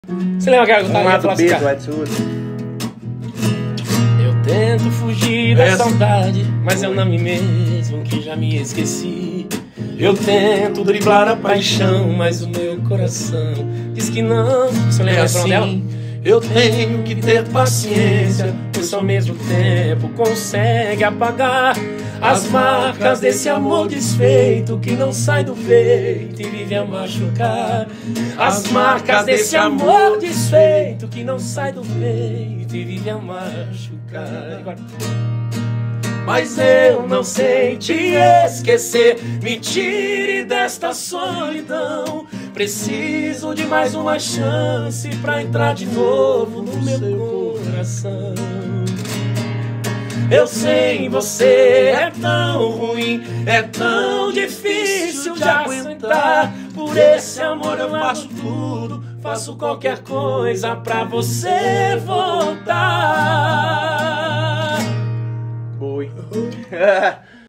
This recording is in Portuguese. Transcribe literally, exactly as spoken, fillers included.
Você lembra aquela que eu Um tava lado falando B assim, do cara? White. Eu tento fugir da Essa. saudade, mas eu não me mesmo que já me esqueci. Eu tento driblar a paixão, mas o meu coração diz que não. Você lembra É o refrão dela? assim, eu tenho que ter paciência, Pois só ao mesmo tempo consegue apagar as marcas desse amor desfeito que não sai do peito e vive a machucar. As marcas desse amor desfeito que não sai do peito e vive a machucar. Mas eu não sei te esquecer, me tire desta solidão. Preciso de mais uma chance pra entrar de novo no meu coração. Eu sei, você é tão ruim, é tão difícil de aguentar. Por esse amor eu faço tudo, faço qualquer coisa pra você voltar. Boi.